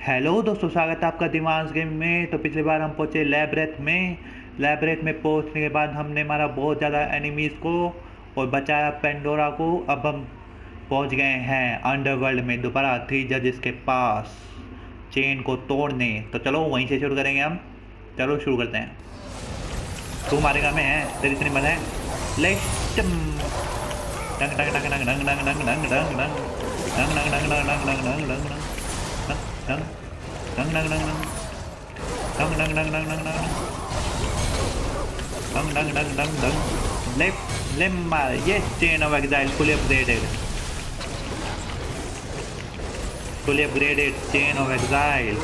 Hello दोस्तों, स्वागत है आपका दिमाग गेम में। तो पिछली बार हम पहुंचे लैबरेथ में पहुंचने के बाद हमने मारा बहुत ज़्यादा एनिमीज़ को और बचाया पेंडोरा को। अब हम पहुंच गए हैं अंडरवर्ल्ड में दोबारा 3 जजेस के पास चेन को तोड़ने। तो चलो वहीं से शुरू करेंगे हम। चलो शुरू करते हैं। तू मारेगा, मैं है तेरी इतनी मत है। Let dang dang dang dang dang dang dang dang dang dang dang dang dang dang dang dang dang dang Dang, dang, dang, dang, dang, dang, dang, dang, dang, dang, dang, dang, dang, dang, dang. Lemma, yes, chain of exile fully upgraded. Fully upgraded chain of exile.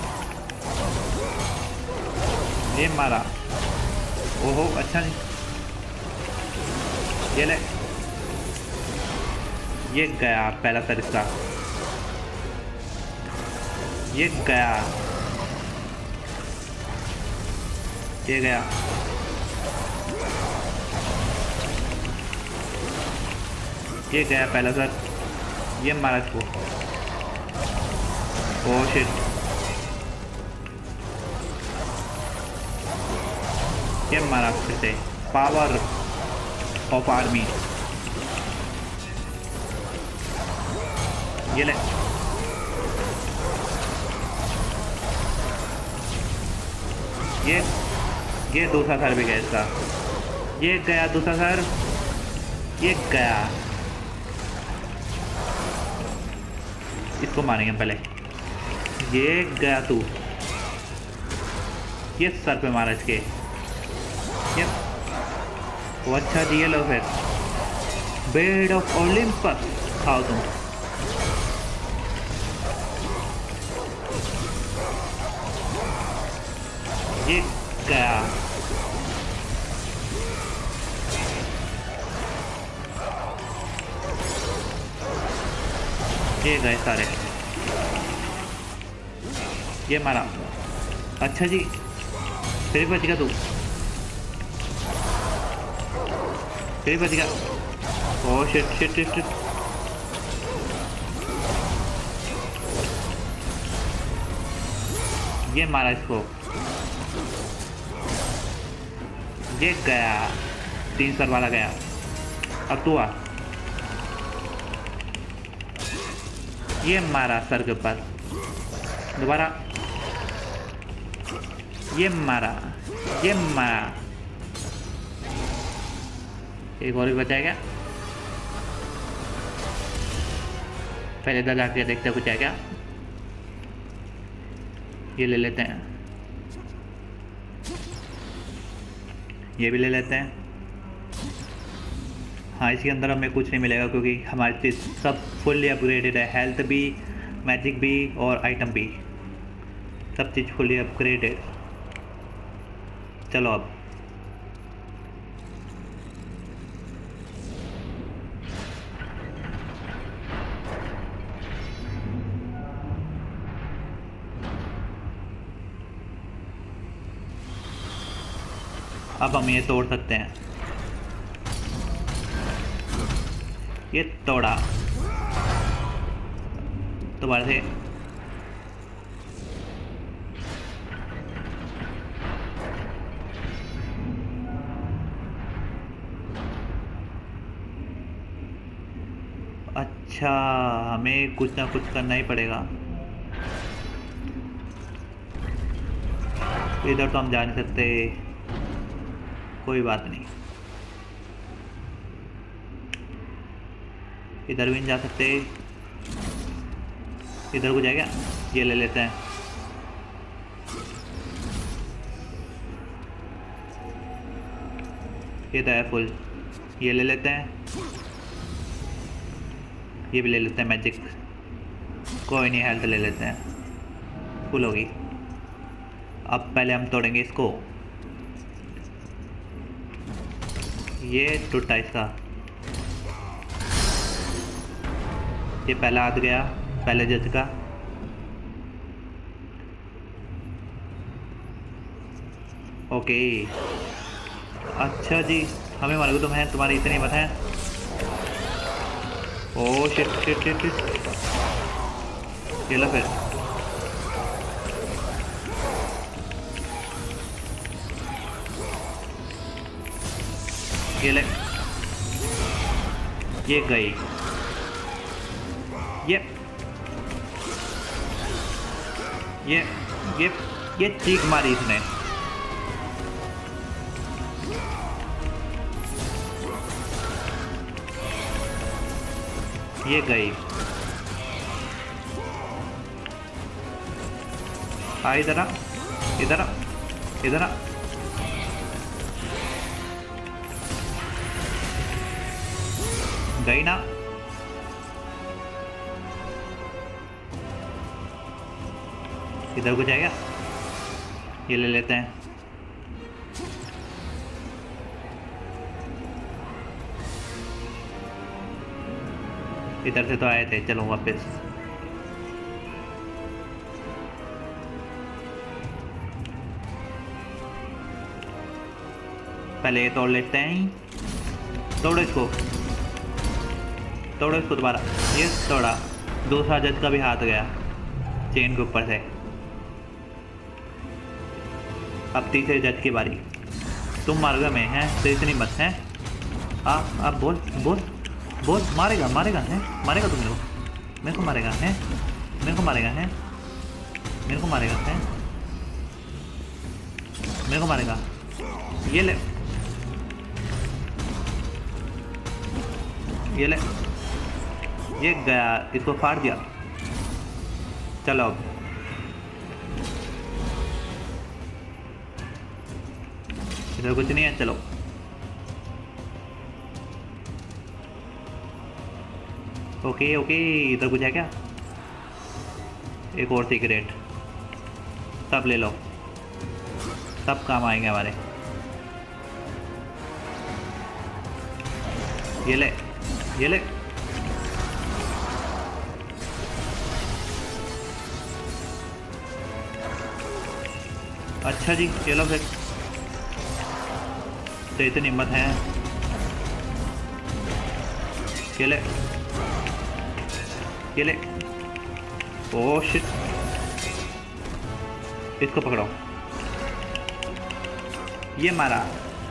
ये मारा। ओहो, अच्छा नहीं। ये ले। ये गया पहला सरिस्ता। ये गया, ये गया, ये गया पहला सर। ये मारा इसको। ओह शिट, ये मारा फिर से। Power of army. ये ले। ये दूसरा सर भी गया इसका। ये गया दूसरा सर। ये गया। इसको मारेंगे पहले। ये गया तू। ये सर पे मारा इसके। ये वो अच्छा जी। ये लो फिर बेड ऑफ ओलंपस खाओ तुम। ये गया। ये गए सारे। ये मारा। अच्छा जी, फिर बच गया तू। फिर बच गया। Oh shit shit shit shit. ये मारा इसको। ये गया। 3 सर वाला गया। अब तू आ। ये मारा सर के ऊपर दोबारा। ये मारा। ये मारा। एक और भी बचा क्या? पहले इधर जाके देखते कुछ है क्या। ये ले लेते हैं। ये भी ले लेते हैं। हाँ, इसके अंदर हमें कुछ नहीं मिलेगा क्योंकि हमारी चीज़ सब फुल्ली अपग्रेडेड है। हेल्थ भी, मैजिक भी और आइटम भी, सब चीज़ फुल्ली अपग्रेडेड। चलो अब हम ये तोड़ सकते हैं। ये तोड़ा दोबारा से। अच्छा, हमें कुछ ना कुछ करना ही पड़ेगा। इधर तो हम जा नहीं सकते। कोई बात नहीं, इधर भी नहीं जा सकते। इधर को जाएगा। ये ले लेते हैं। ये तो है फुल। ये ले लेते हैं। ये भी ले लेते हैं। मैजिक कोई नहीं, हेल्थ ले लेते हैं। फुल होगी। अब पहले हम तोड़ेंगे इसको। ये टूटा इसका। ये पहला हाथ गया पहले जज का। ओके, अच्छा जी, हमें मालूम तुम हैं, तुम्हारी इतनी हिम्मत है। Oh shit shit shit shit. ये लो फिर। ये ले, ये गई, ये ये ये ये चीख मारी इसने। ये गई। आ इधर आ, इधर आ, इधर आ। गई ना। इधर कुछ आएगा, ये ले लेते हैं। इधर से तो आए थे, चलो वापस। पहले ये तोड़ लेते हैं। तोड़ो इसको, तोड़ो इसको दोबारा। ये तोड़ा। दूसरा जज का भी हाथ गया चेन के ऊपर से। अब तीसरे जज की बारी। तुम मारोगे मैं, हैं तो इतनी मत है। अब बोल बोल बोल। मारेगा मारेगा है, मारेगा तुम लोग। मेरे को मारेगा है, मेरे को मारेगा है, मेरे को मारेगा है, मेरे को मारेगा। ये ले, ये ले, ये गया, इसको फाड़ दिया। चलो अब इधर कुछ नहीं है, चलो। ओके ओके, इधर कुछ है क्या? एक और सिगरेट। सब ले लो, सब काम आएंगे हमारे। ये ले, ये ले। अच्छा जी, ये लो फिर। तो इतनी हिम्मत है। ये ले, ये ले। ओह शिट, इसको पकड़ो। ये मारा।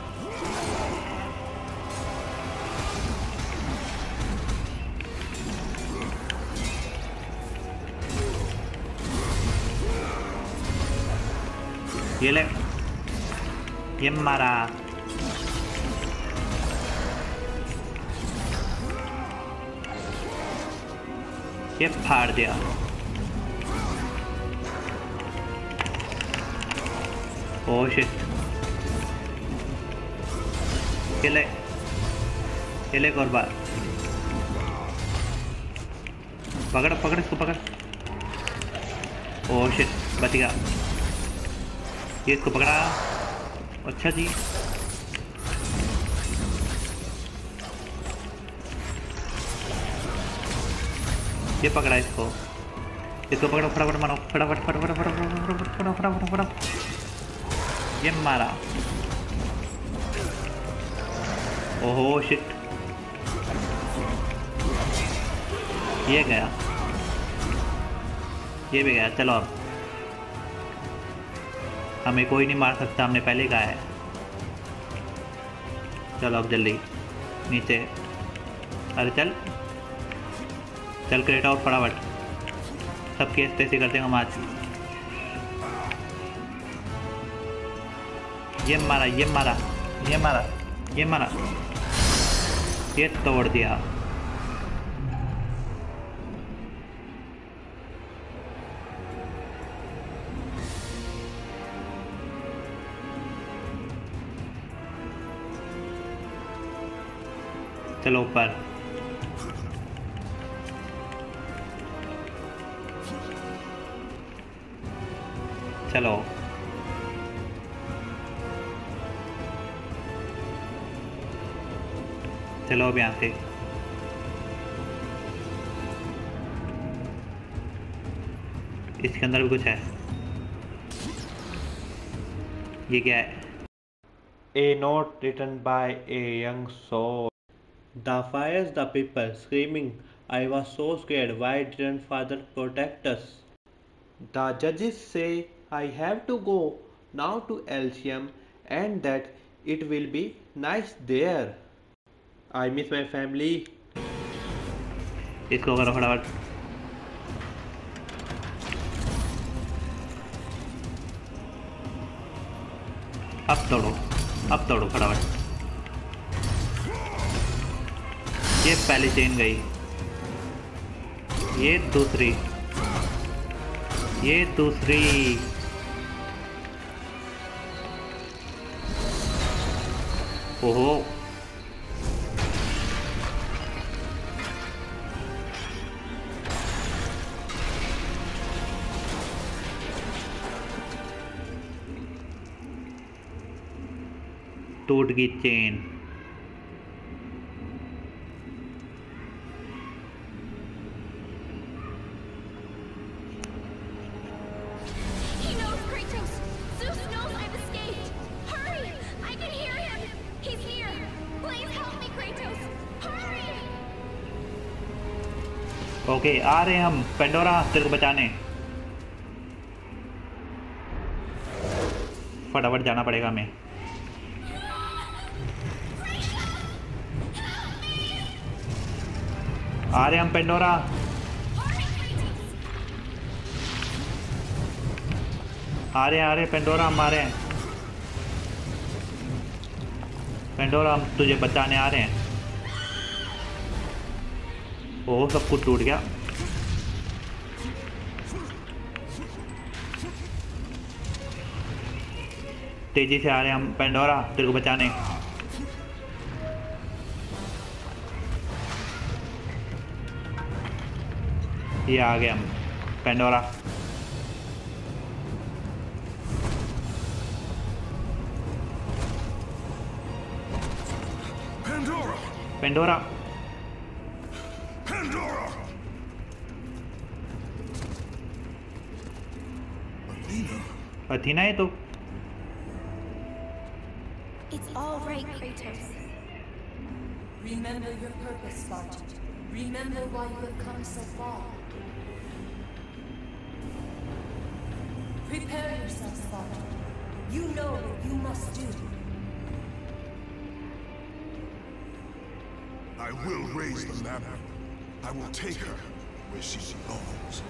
ये ले, ये मारा। ये फाड़ दिया। Oh shit. ये ले, ये ले एक और बार। पकड़ पकड़ इसको, पकड़। ओह शिट, बच गया। ये इसको पकड़ा। अच्छा जी, ये पकड़ा इसको। इसको पकड़ो, फटाफट मारो, फटाफट फटाफट फटाफट फटाफट फटाफट फटाफट। ये मारा। ओहो शिट, ये गया, ये भी गया। चलो अब हमें कोई नहीं मार सकता, हमने पहले कहा है। चलो अब जल्दी नीचे। अरे चल चल क्रेट आउट फटाफट। सब केस तैसे करते हैं हम आज। ये मारा, ये मारा, ये मारा, ये मारा। ये तोड़ दिया। चलो ऊपर। चलो चलो अब यहाँ से। इसके अंदर भी कुछ है। ये क्या है? A note written by a young soul. The fires the people screaming, I was so scared, why didn't father protect us? The judges say I have to go now to Elysium and that It will be nice there. I miss my family. इसको करो फटाफट। अब तोड़ो फटाफट। ये पहली chain गई, ये दूसरी, ये दूसरी। ओहो, टूट गई chain. He knows, Kratos! Zeus knows I've escaped! Hurry! I can hear him! He's here! Please help me, Kratos! Hurry! Okay, आ रहे हैं हम पेंडोरा तेरे को बचाने। फटाफट जाना पड़ेगा हमें। आ रहे हम पेंडोरा। आ रहे पेंडोरा, हम आ रहे हैं पेंडोरा, हम तुझे बचाने आ रहे हैं। ओह, सब कुछ टूट गया। तेजी से आ रहे हैं हम पेंडोरा तेरे को बचाने। ये आ गए हम पेंडोरा। पेंडोरा, अथीना है तो। It's all right, Kratos. Remember your purpose, Spartan. Remember why you have come so far. Prepare yourself, Spartan. You know what you must do. I will raise the lamp. I will take her where she belongs.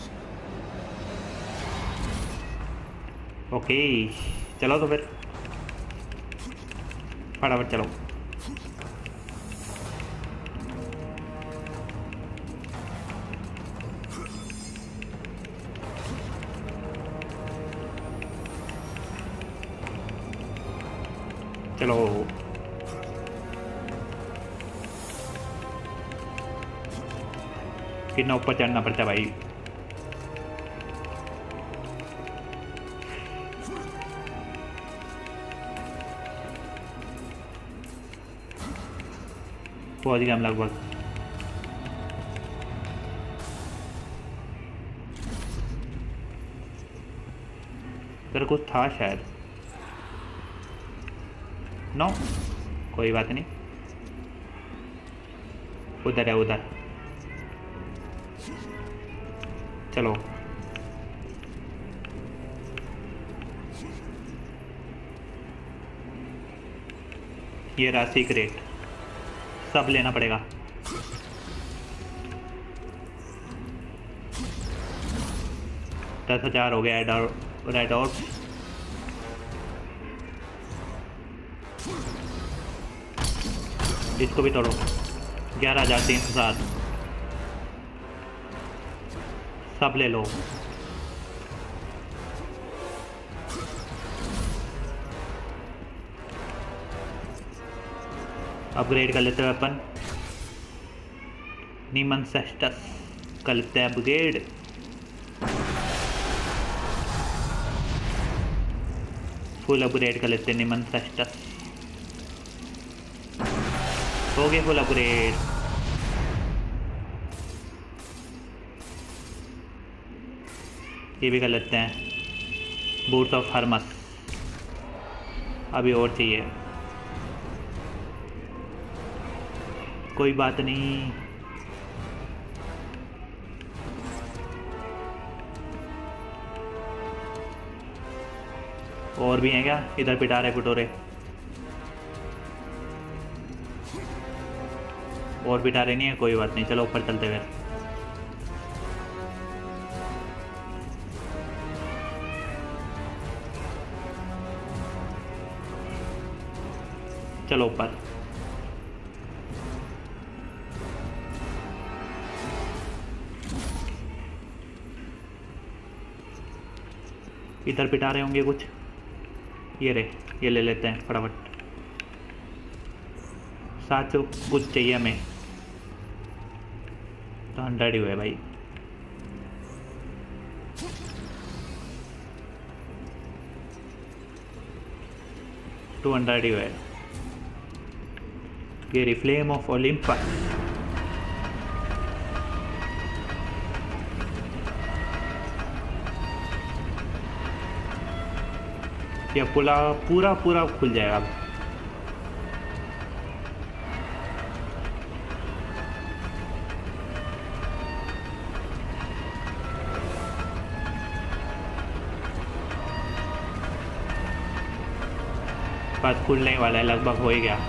Okay, चलो तो फिर फटाफट चलो। चलो कितना ऊपर चढ़ना पड़ता है भाई। पहुंच गए हम लगभग। तेरे कुछ था शायद। नो, कोई बात नहीं। उधर है, उधर। चलो ये रहा सीक्रेट, सब लेना पड़ेगा। दस 10,000 हो गया रेड आउट। इसको भी तोड़ो। 11,307 सब ले लो। अपग्रेड कर लेते हैं अपन। नीमन सेस्टस कर लेते हैं अपग्रेड। फुल अपग्रेड कर लेते हैं नीमन सेस्टस। हो गए फुल अपग्रेड। ये भी कर लेते हैं बूट्स ऑफ हरमस। अभी और चाहिए, कोई बात नहीं। और भी हैं क्या? इधर पिटा रहे कुटोरे। और भी टारे नहीं है, कोई बात नहीं, चलो ऊपर चलते हुए। चलो ऊपर। इधर पिटा रहे होंगे कुछ, ये रे, ये ले लेते हैं फटाफट। साथ कुछ चाहिए हमें, तो 100 ही हुए भाई। टू 200 ही हुए। ये फ्लेम ऑफ ओलंपस। ये पूरा खुल जाएगा अब। बस खुलने वाला है, लगभग हो ही गया।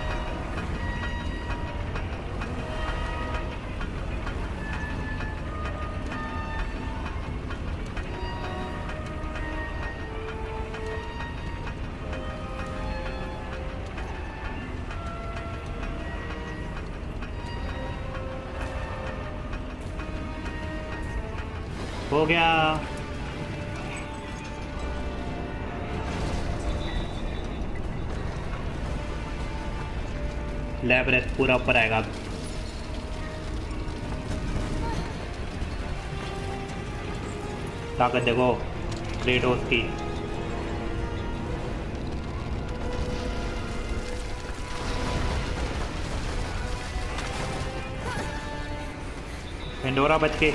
हो गया। लैब्रेथ पूरा ऊपर आएगा अब। ताकत देखो क्रेटोस की। पेंडोरा बच के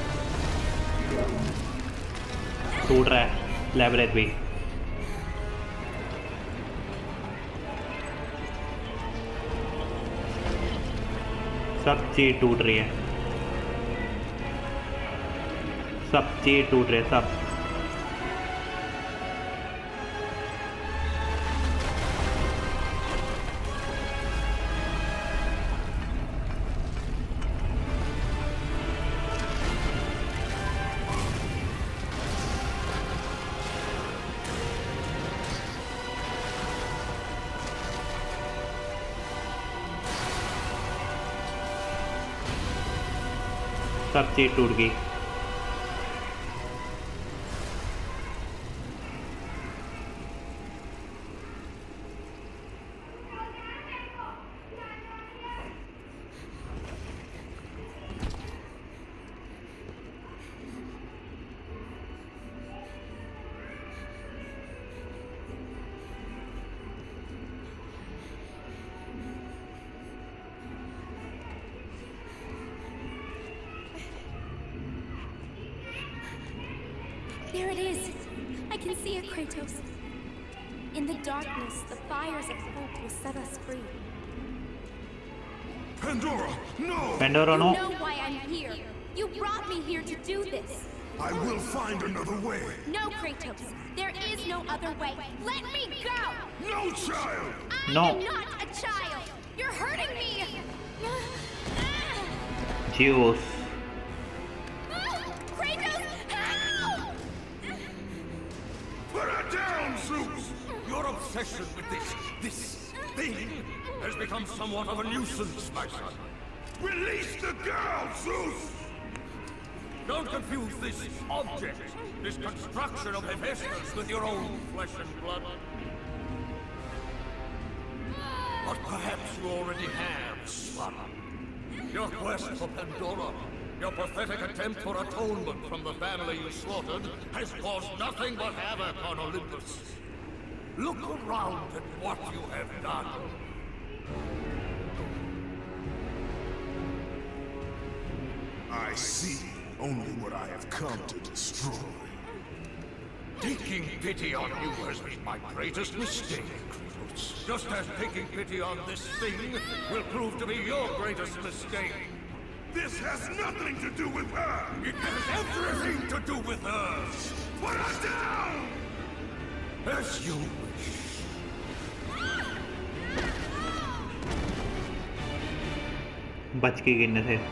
टूट रहा है लैब्रेथ भी। सब चीज टूट रही है, सब चीज टूट रही है, सब। सब चीज टूट गई। There it is. I can see it, Kratos. In the darkness, the fires of hope will set us free. Pandora, no! Pandora no. You know why I'm here. You brought me here to do this. I will find another way. No, Kratos. There is no other way. Let me go! No, child! No. I'm not a child. You're hurting me. Zeus। Kratos, help! Put her down, Zeus! Your obsession with this thing has become somewhat of a nuisance, my son. Release the girl, Zeus! Don't confuse this object, this construction of Hephaestus, with your own flesh and blood. But perhaps you already have, son. Your quest for Pandora, your pathetic attempt for atonement from the family you slaughtered, has caused nothing but havoc on Olympus. Look around at what you have done. I see only what I have come to destroy. Taking pity on you has been my greatest mistake, Kratos. Just as taking pity on this thing will prove to be your greatest mistake. This has nothing to do with her! It has everything to do with her! Put her down! As you wish. बच के गिरने से।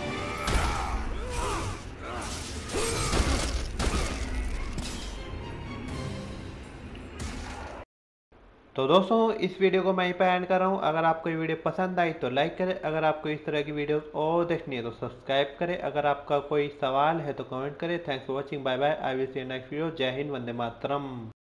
तो दोस्तों इस video को मैं यहीं पर एंड कर रहा हूँ। अगर आपको ये वीडियो पसंद आई तो लाइक करें, अगर आपको इस तरह की वीडियोस और देखनी है तो सब्सक्राइब करें, अगर आपका कोई सवाल है तो कमेंट करें। Thanks for watching, bye bye, I will see you next video. जय हिंद, वंदे मातरम।